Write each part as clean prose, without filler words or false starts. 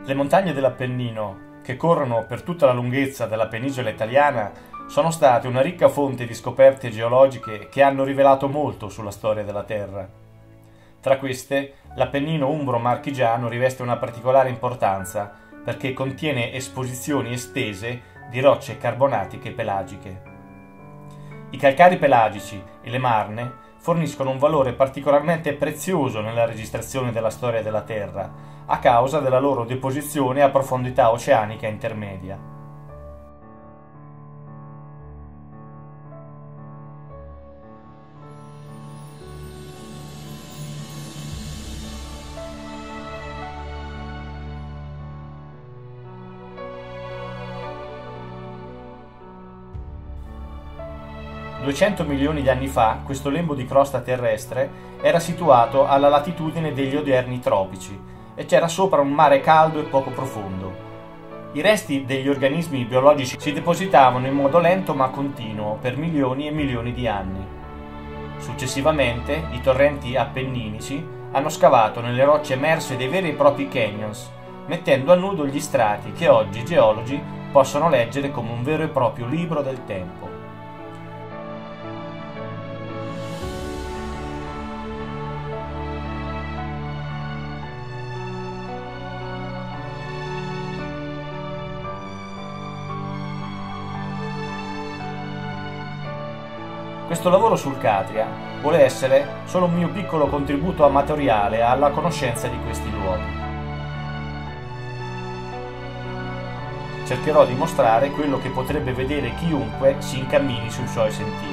Le montagne dell'Appennino, che corrono per tutta la lunghezza della penisola italiana, sono state una ricca fonte di scoperte geologiche che hanno rivelato molto sulla storia della Terra. Tra queste, l'Appennino umbro-marchigiano riveste una particolare importanza perché contiene esposizioni estese di rocce carbonatiche pelagiche. I calcari pelagici e le marne forniscono un valore particolarmente prezioso nella registrazione della storia della Terra, a causa della loro deposizione a profondità oceanica intermedia. 200 milioni di anni fa questo lembo di crosta terrestre era situato alla latitudine degli odierni tropici e c'era sopra un mare caldo e poco profondo. I resti degli organismi biologici si depositavano in modo lento ma continuo per milioni e milioni di anni. Successivamente i torrenti appenninici hanno scavato nelle rocce emerse dei veri e propri canyons, mettendo a nudo gli strati che oggi i geologi possono leggere come un vero e proprio libro del tempo. Questo lavoro sul Catria vuole essere solo un mio piccolo contributo amatoriale alla conoscenza di questi luoghi. Cercherò di mostrare quello che potrebbe vedere chiunque si incammini sui suoi sentieri.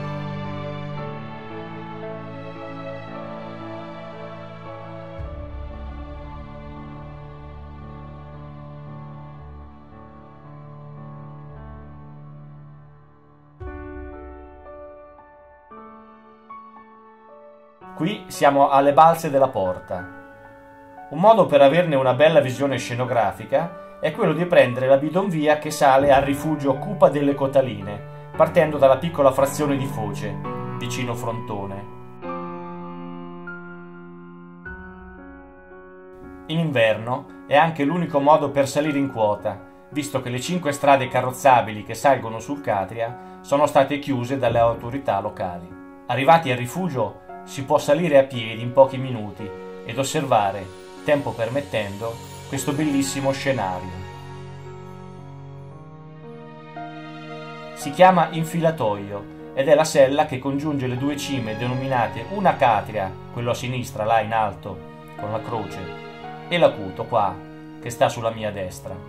Qui siamo alle balze della Porta. Un modo per averne una bella visione scenografica è quello di prendere la bidonvia che sale al rifugio Cupa delle Cotaline, partendo dalla piccola frazione di Foce, vicino Frontone. In inverno è anche l'unico modo per salire in quota, visto che le 5 strade carrozzabili che salgono sul Catria sono state chiuse dalle autorità locali. Arrivati al rifugio si può salire a piedi in pochi minuti ed osservare, tempo permettendo, questo bellissimo scenario. Si chiama infilatoio ed è la sella che congiunge le due cime denominate una Catria, quello a sinistra là in alto con la croce, e l'Acuto qua, che sta sulla mia destra.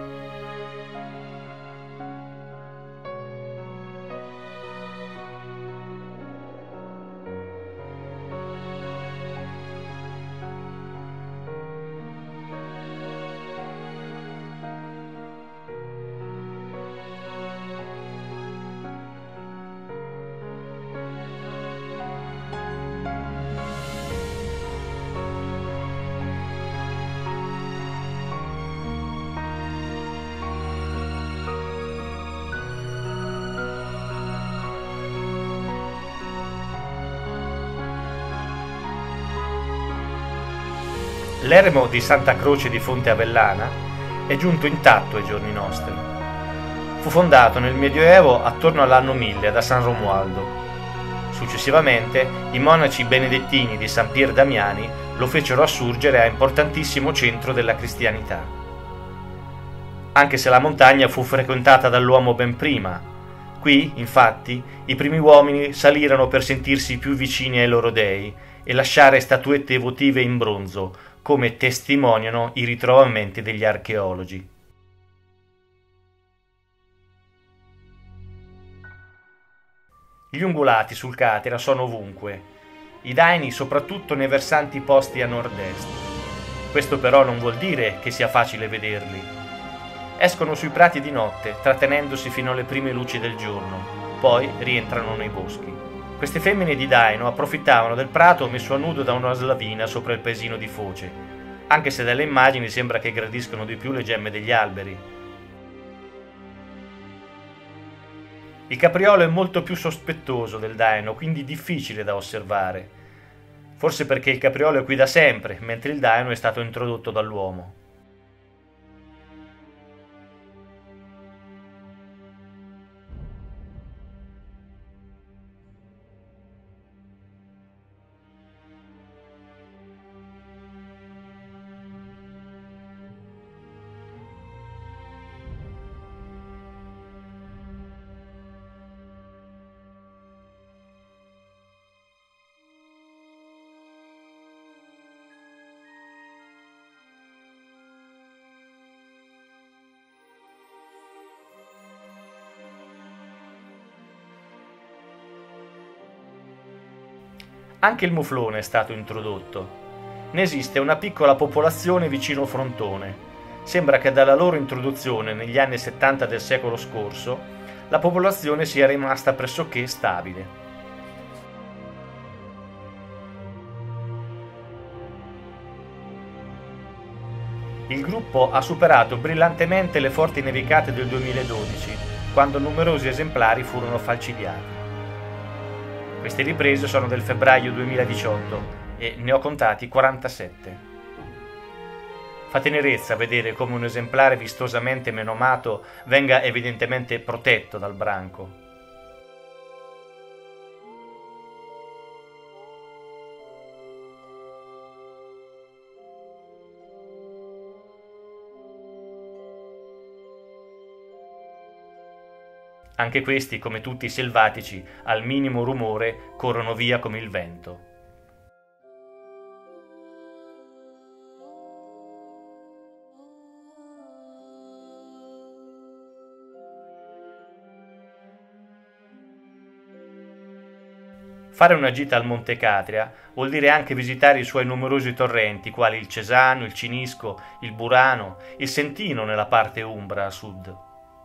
L'eremo di Santa Croce di Fonte Avellana è giunto intatto ai giorni nostri. Fu fondato nel Medioevo attorno all'anno 1000 da San Romualdo. Successivamente i monaci benedettini di San Pier Damiani lo fecero assurgere a importantissimo centro della cristianità. Anche se la montagna fu frequentata dall'uomo ben prima, qui, infatti, i primi uomini salirono per sentirsi più vicini ai loro dei e lasciare statuette votive in bronzo, come testimoniano i ritrovamenti degli archeologi. Gli ungulati sul Catria sono ovunque, i daini soprattutto nei versanti posti a nord-est. Questo però non vuol dire che sia facile vederli. Escono sui prati di notte, trattenendosi fino alle prime luci del giorno, poi rientrano nei boschi. Queste femmine di daino approfittavano del prato messo a nudo da una slavina sopra il paesino di Foce, anche se dalle immagini sembra che gradiscono di più le gemme degli alberi. Il capriolo è molto più sospettoso del daino, quindi difficile da osservare, forse perché il capriolo è qui da sempre, mentre il daino è stato introdotto dall'uomo. Anche il muflone è stato introdotto. Ne esiste una piccola popolazione vicino Frontone. Sembra che dalla loro introduzione negli anni 70 del secolo scorso la popolazione sia rimasta pressoché stabile. Il gruppo ha superato brillantemente le forti nevicate del 2012, quando numerosi esemplari furono falcidiati. Queste riprese sono del febbraio 2018 e ne ho contati 47. Fa tenerezza vedere come un esemplare vistosamente menomato venga evidentemente protetto dal branco. Anche questi, come tutti i selvatici, al minimo rumore corrono via come il vento. Fare una gita al Monte Catria vuol dire anche visitare i suoi numerosi torrenti, quali il Cesano, il Cinisco, il Burano, il Sentino nella parte umbra a sud.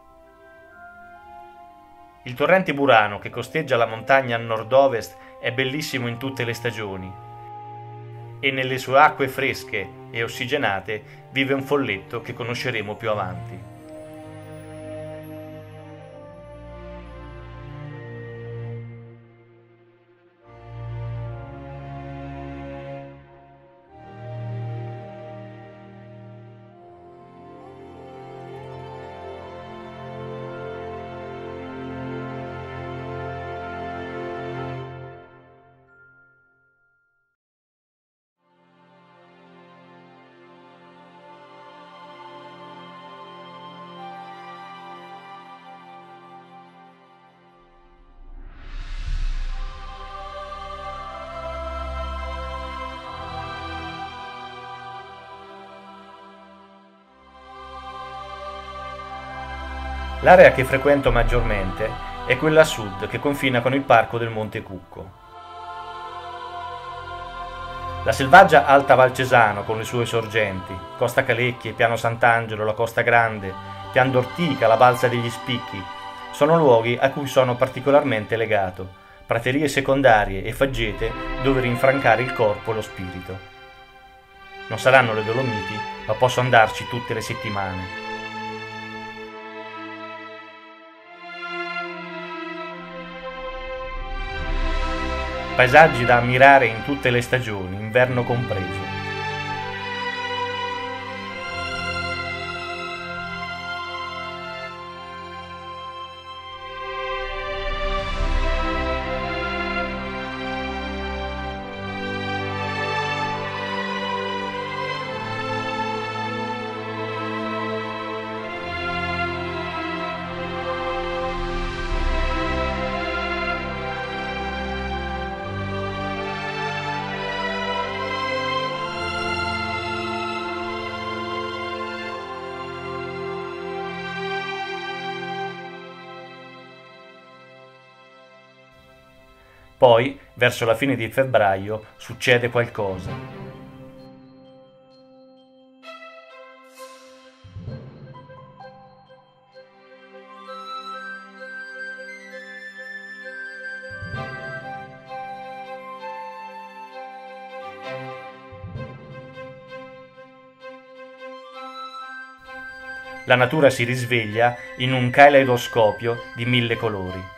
Il torrente Burano, che costeggia la montagna a nord-ovest, è bellissimo in tutte le stagioni e nelle sue acque fresche e ossigenate vive un folletto che conosceremo più avanti. L'area che frequento maggiormente è quella a sud che confina con il parco del Monte Cucco. La selvaggia Alta Val Cesano con le sue sorgenti, Costa Calecchie, Piano Sant'Angelo, la Costa Grande, Pian d'Ortica, la Balza degli Spicchi, sono luoghi a cui sono particolarmente legato, praterie secondarie e faggete dove rinfrancare il corpo e lo spirito. Non saranno le Dolomiti, ma posso andarci tutte le settimane. Paesaggi da ammirare in tutte le stagioni, inverno compreso. Poi, verso la fine di febbraio, succede qualcosa. La natura si risveglia in un caleidoscopio di 1000 colori.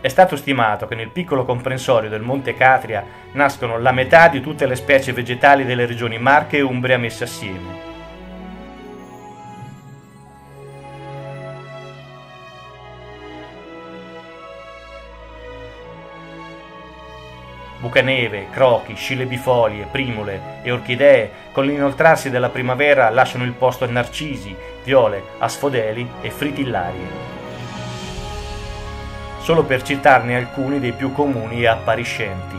È stato stimato che nel piccolo comprensorio del Monte Catria nascono la metà di tutte le specie vegetali delle regioni Marche e Umbria messe assieme. Bucaneve, crochi, scille bifolie, primule e orchidee, con l'inoltrarsi della primavera, lasciano il posto a narcisi, viole, asfodeli e fritillarie. Solo per citarne alcuni dei più comuni e appariscenti.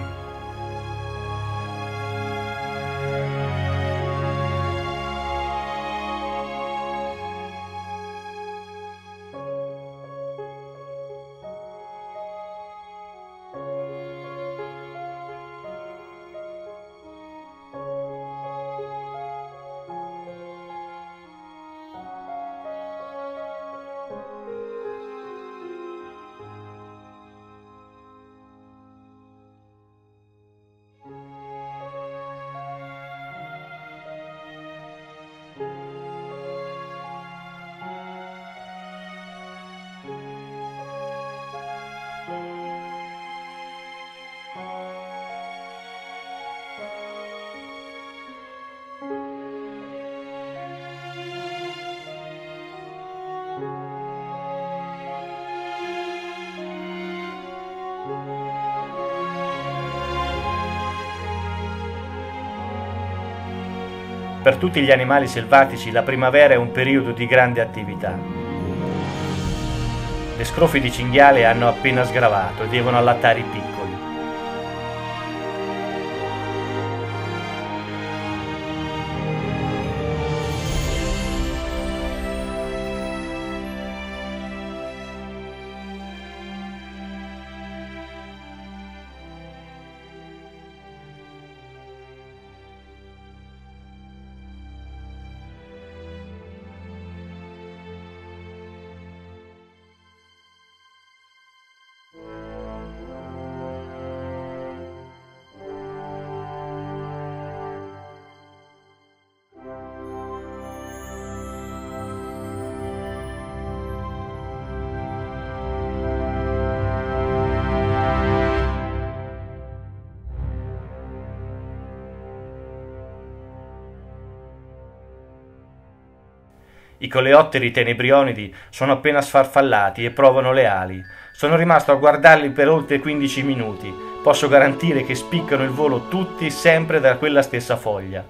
Per tutti gli animali selvatici la primavera è un periodo di grande attività. Le scrofi di cinghiale hanno appena sgravato e devono allattare i piccoli. I coleotteri tenebrionidi sono appena sfarfallati e provano le ali. Sono rimasto a guardarli per oltre 15 minuti. Posso garantire che spiccano il volo tutti sempre da quella stessa foglia.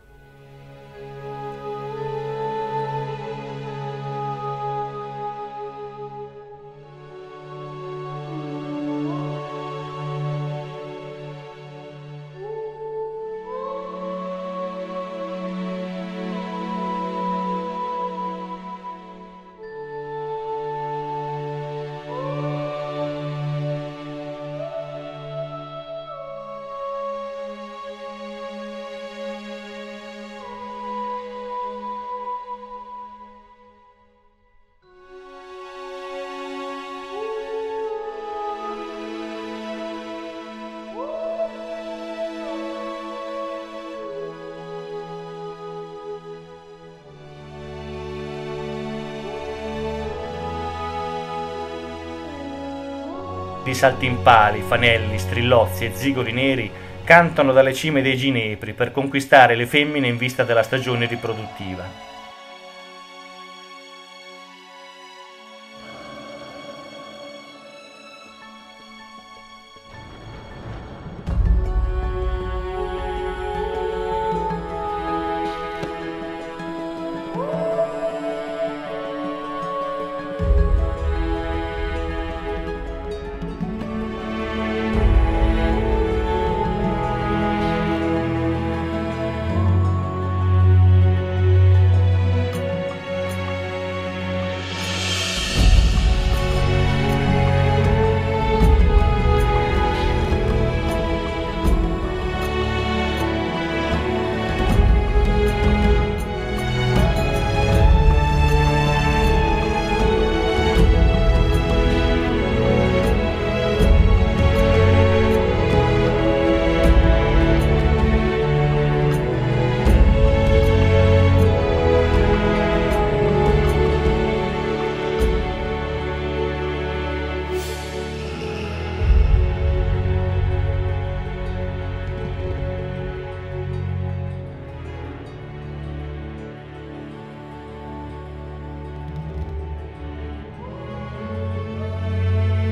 Di saltimpali, fanelli, strillozzi e zigori neri cantano dalle cime dei ginepri per conquistare le femmine in vista della stagione riproduttiva.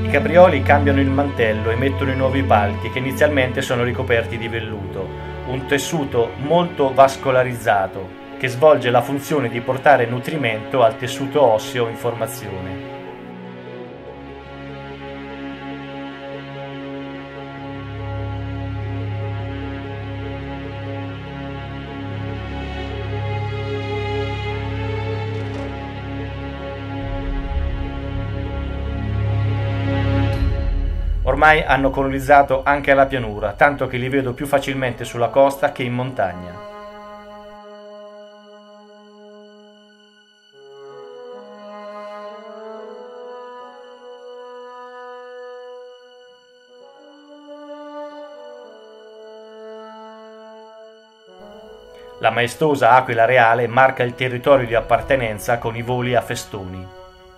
I caprioli cambiano il mantello e mettono i nuovi palchi che inizialmente sono ricoperti di velluto, un tessuto molto vascolarizzato che svolge la funzione di portare nutrimento al tessuto osseo in formazione. Ormai hanno colonizzato anche la pianura, tanto che li vedo più facilmente sulla costa che in montagna. La maestosa aquila reale marca il territorio di appartenenza con i voli a festoni.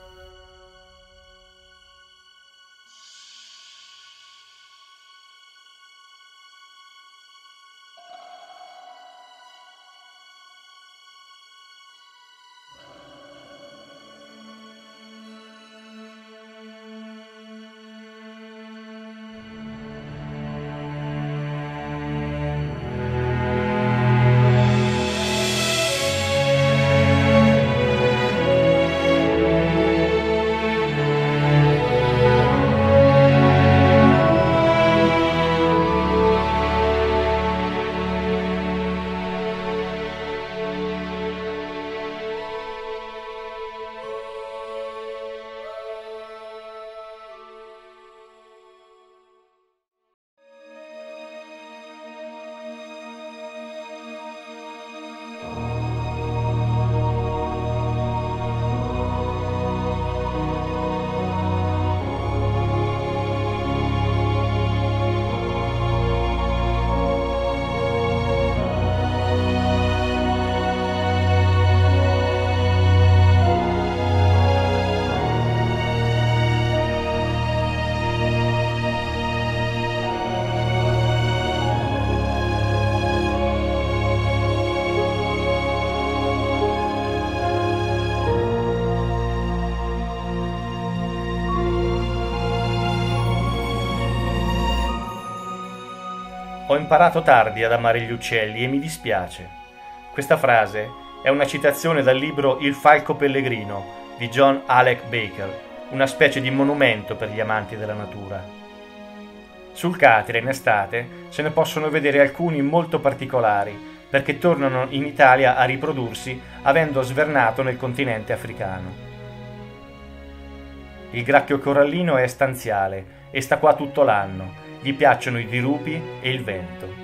Ho imparato tardi ad amare gli uccelli e mi dispiace. Questa frase è una citazione dal libro Il falco pellegrino di John Alec Baker, una specie di monumento per gli amanti della natura. Sul Catire in estate se ne possono vedere alcuni molto particolari perché tornano in Italia a riprodursi avendo svernato nel continente africano. Il gracchio corallino è stanziale e sta qua tutto l'anno. Gli piacciono i dirupi e il vento.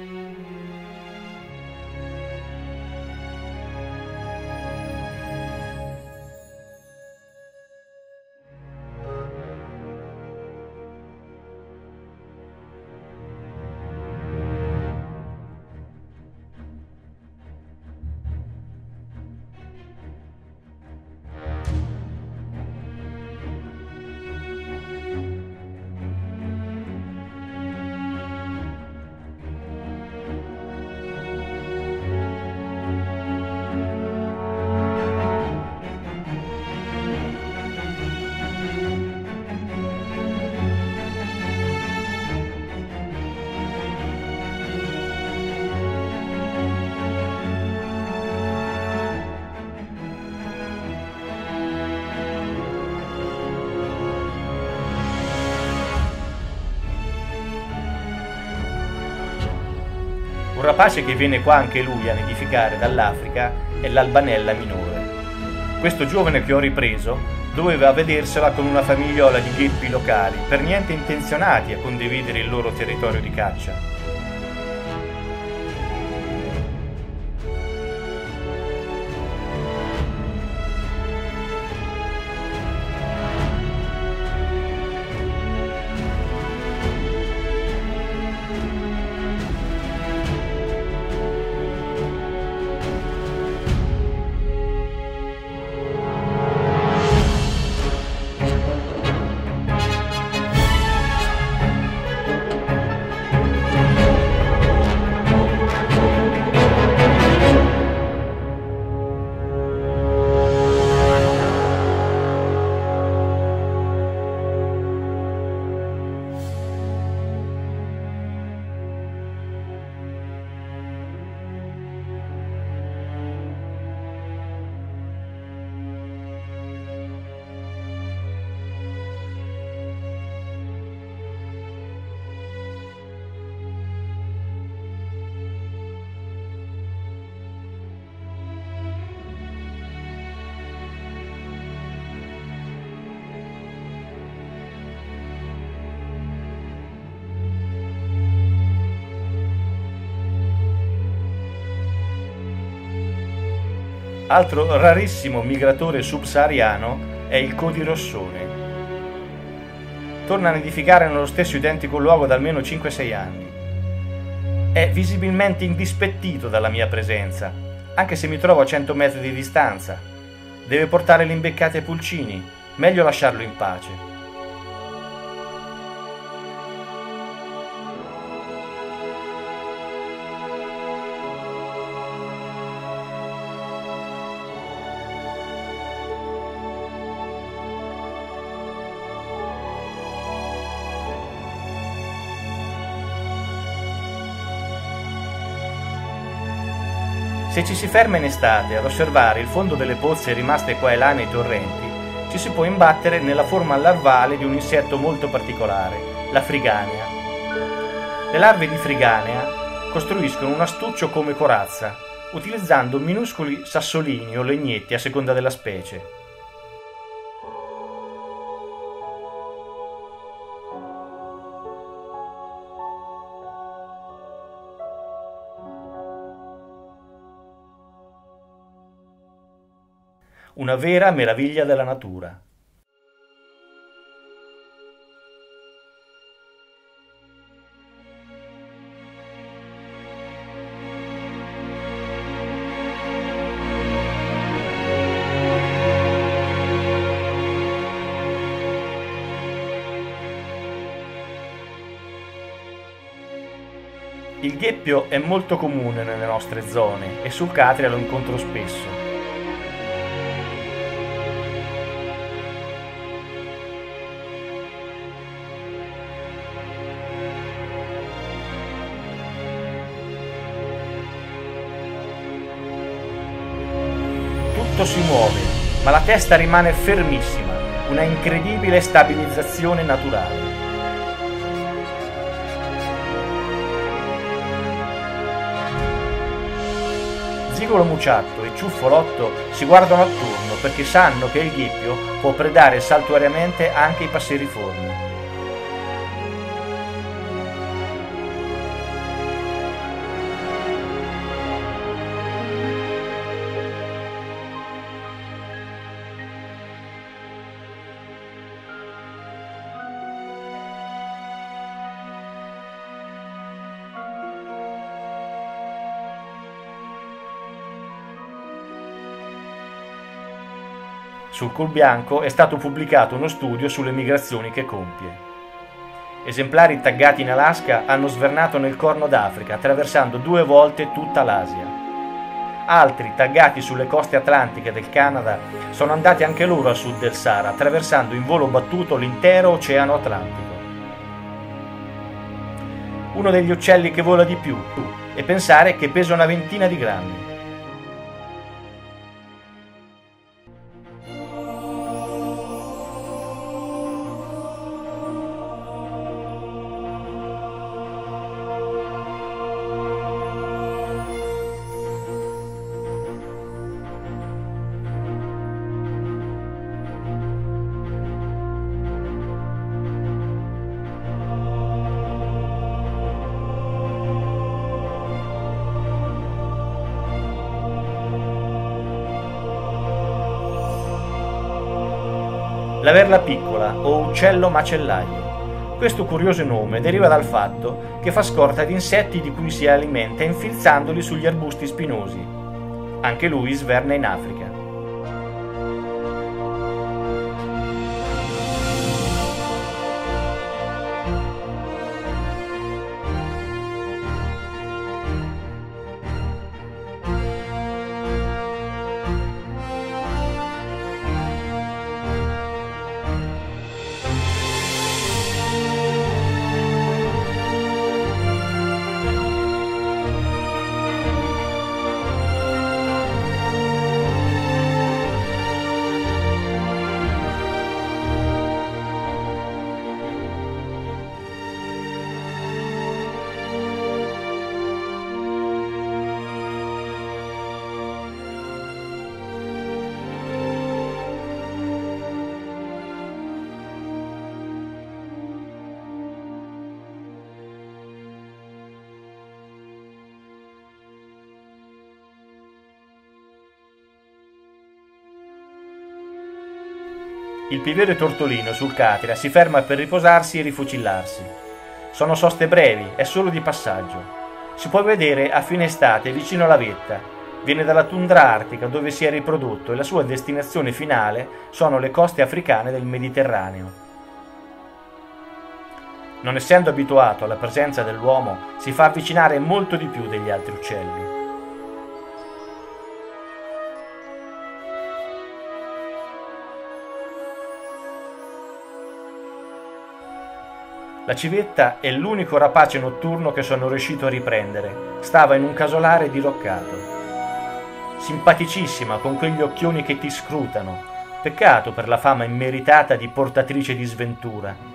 Un rapace che viene qua anche lui a nidificare dall'Africa è l'albanella minore. Questo giovane che ho ripreso doveva vedersela con una famigliola di gheppi locali, per niente intenzionati a condividere il loro territorio di caccia. Altro rarissimo migratore subsahariano è il codirossone. Torna a nidificare nello stesso identico luogo da almeno 5-6 anni. È visibilmente indispettito dalla mia presenza, anche se mi trovo a 100 metri di distanza. Deve portare le imbeccate ai pulcini, meglio lasciarlo in pace. Se ci si ferma in estate ad osservare il fondo delle pozze rimaste qua e là nei torrenti, ci si può imbattere nella forma larvale di un insetto molto particolare, la friganea. Le larve di friganea costruiscono un astuccio come corazza, utilizzando minuscoli sassolini o legnetti a seconda della specie. Una vera meraviglia della natura. Il gheppio è molto comune nelle nostre zone e sul Catria lo incontro spesso. Tutto si muove, ma la testa rimane fermissima, una incredibile stabilizzazione naturale. Zigolo Muciatto e Ciuffolotto si guardano attorno perché sanno che il gheppio può predare saltuariamente anche i passeriformi. Sul Colbianco è stato pubblicato uno studio sulle migrazioni che compie. Esemplari taggati in Alaska hanno svernato nel Corno d'Africa, attraversando 2 volte tutta l'Asia. Altri, taggati sulle coste atlantiche del Canada, sono andati anche loro a sud del Sahara, attraversando in volo battuto l'intero Oceano Atlantico. Uno degli uccelli che vola di più, e pensare che pesa una ventina di grammi. La verla piccola o uccello macellaio. Questo curioso nome deriva dal fatto che fa scorta di insetti di cui si alimenta infilzandoli sugli arbusti spinosi. Anche lui sverna in Africa. Il piviere tortolino sul Catria si ferma per riposarsi e rifucillarsi. Sono soste brevi, è solo di passaggio. Si può vedere a fine estate vicino alla vetta. Viene dalla tundra artica dove si è riprodotto e la sua destinazione finale sono le coste africane del Mediterraneo. Non essendo abituato alla presenza dell'uomo, si fa avvicinare molto di più degli altri uccelli. La civetta è l'unico rapace notturno che sono riuscito a riprendere. Stava in un casolare diroccato. Simpaticissima, con quegli occhioni che ti scrutano. Peccato per la fama immeritata di portatrice di sventura.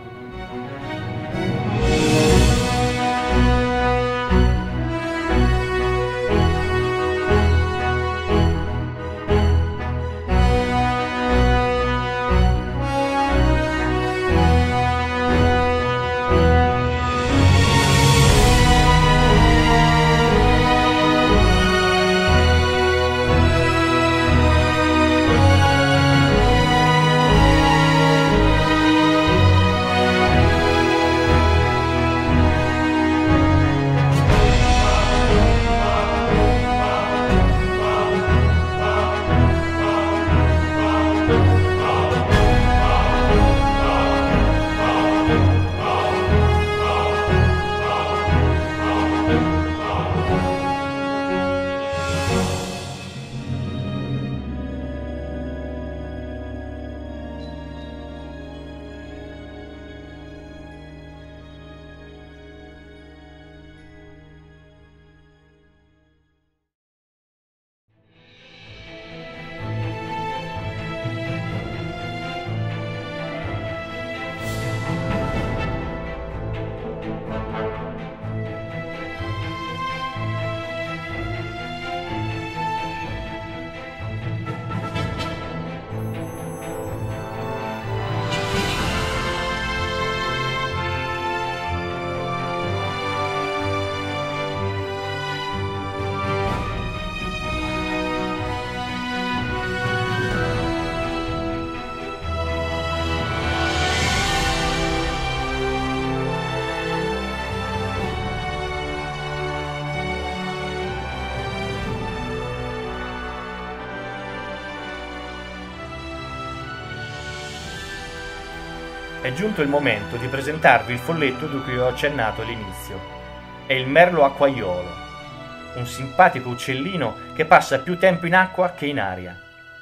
È giunto il momento di presentarvi il folletto di cui ho accennato all'inizio. È il merlo acquaiolo, un simpatico uccellino che passa più tempo in acqua che in aria.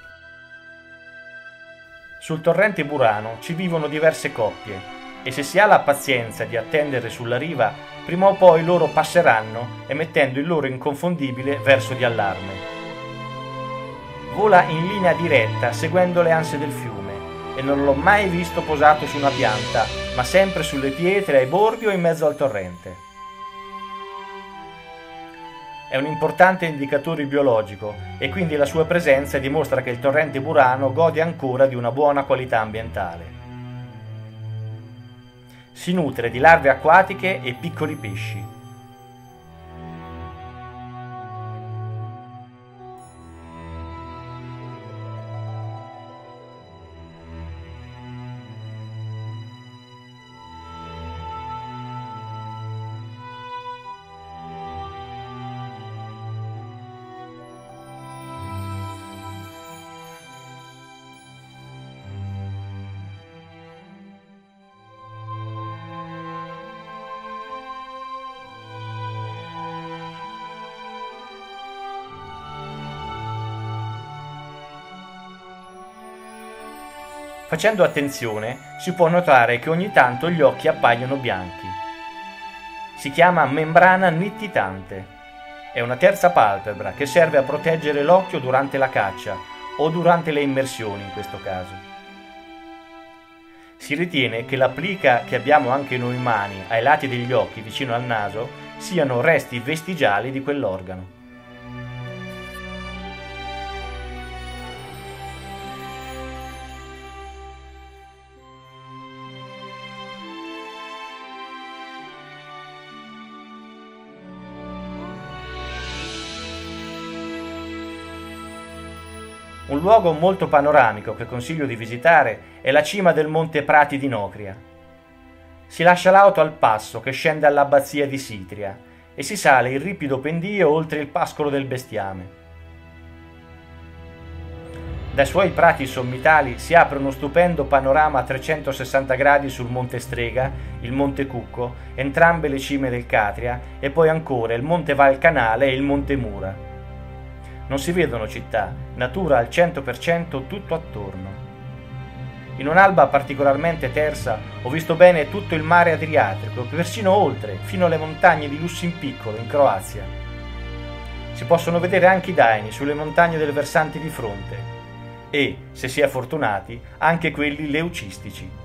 Sul torrente Burano ci vivono diverse coppie e se si ha la pazienza di attendere sulla riva, prima o poi loro passeranno emettendo il loro inconfondibile verso di allarme. Vola in linea diretta seguendo le anse del fiume e non l'ho mai visto posato su una pianta, ma sempre sulle pietre ai bordi o in mezzo al torrente. È un importante indicatore biologico e quindi la sua presenza dimostra che il torrente Burano gode ancora di una buona qualità ambientale. Si nutre di larve acquatiche e piccoli pesci. Facendo attenzione si può notare che ogni tanto gli occhi appaiono bianchi. Si chiama membrana nittitante. È una terza palpebra che serve a proteggere l'occhio durante la caccia o durante le immersioni in questo caso. Si ritiene che la plica che abbiamo anche noi umani ai lati degli occhi vicino al naso siano resti vestigiali di quell'organo. Un luogo molto panoramico che consiglio di visitare è la cima del Monte Prati di Nocria. Si lascia l'auto al passo che scende all'abbazia di Sitria e si sale il ripido pendio oltre il pascolo del bestiame. Dai suoi prati sommitali si apre uno stupendo panorama a 360 gradi sul Monte Strega, il Monte Cucco, entrambe le cime del Catria e poi ancora il Monte Valcanale e il Monte Mura. Non si vedono città, natura al 100% tutto attorno. In un'alba particolarmente tersa ho visto bene tutto il mare Adriatico, persino oltre, fino alle montagne di Lussinpiccolo, in Croazia. Si possono vedere anche i daini sulle montagne del versante di fronte e, se si è fortunati, anche quelli leucistici.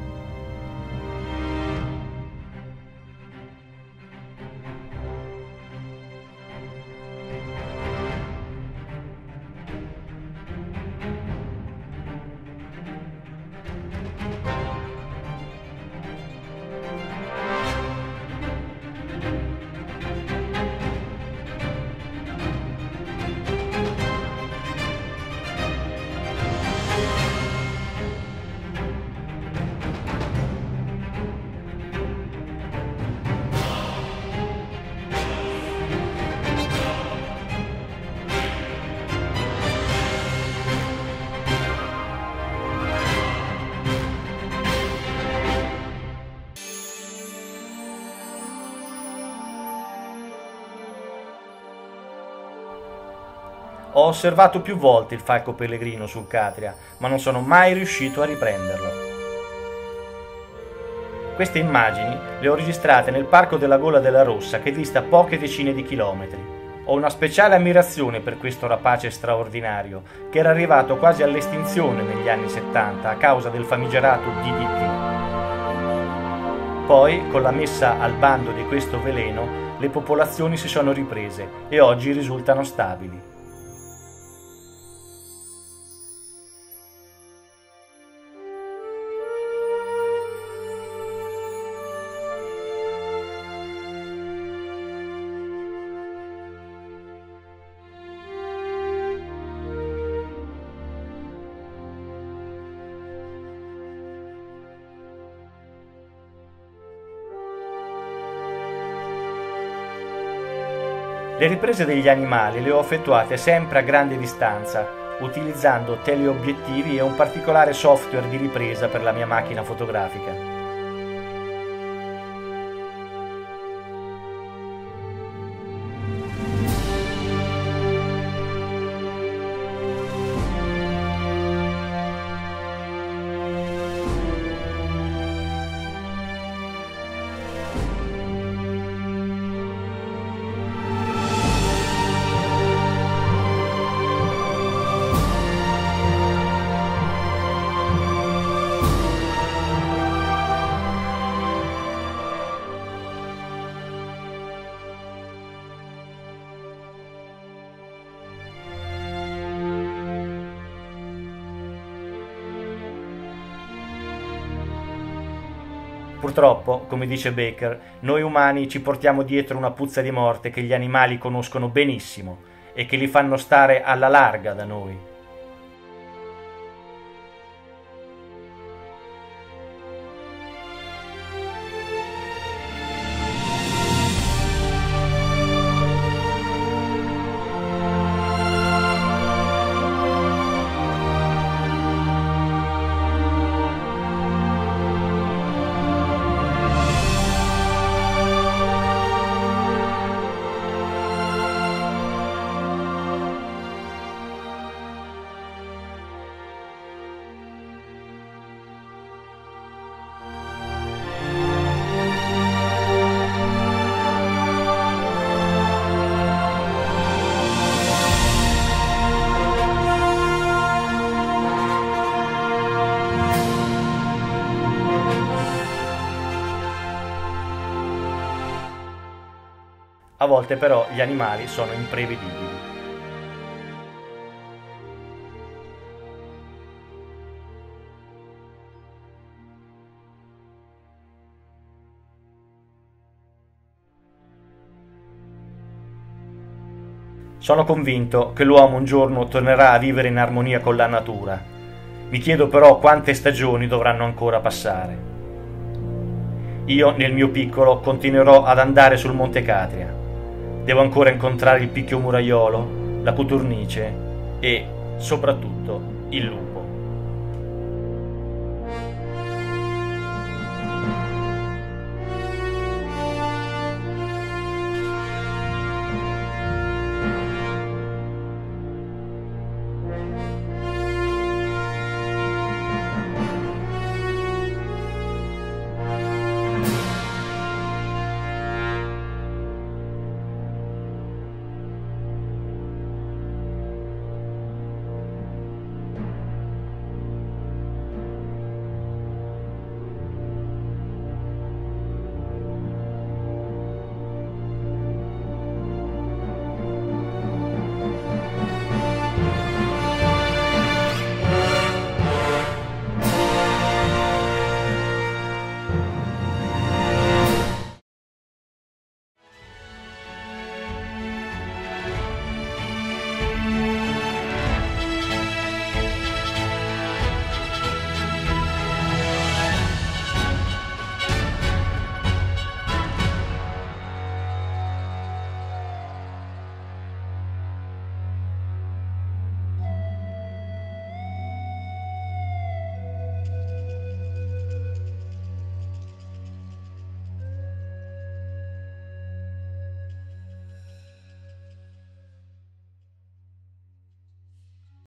Ho osservato più volte il falco pellegrino sul Catria, ma non sono mai riuscito a riprenderlo. Queste immagini le ho registrate nel parco della Gola della Rossa, che dista poche decine di chilometri. Ho una speciale ammirazione per questo rapace straordinario, che era arrivato quasi all'estinzione negli anni 70 a causa del famigerato DDT. Poi, con la messa al bando di questo veleno, le popolazioni si sono riprese e oggi risultano stabili. Le riprese degli animali le ho effettuate sempre a grande distanza, utilizzando teleobiettivi e un particolare software di ripresa per la mia macchina fotografica. Purtroppo, come dice Baker, noi umani ci portiamo dietro una puzza di morte che gli animali conoscono benissimo e che li fanno stare alla larga da noi. A volte però gli animali sono imprevedibili. Sono convinto che l'uomo un giorno tornerà a vivere in armonia con la natura. Mi chiedo però quante stagioni dovranno ancora passare. Io, nel mio piccolo, continuerò ad andare sul Monte Catria. Devo ancora incontrare il picchio muraiolo, la coturnice e, soprattutto, il lupo.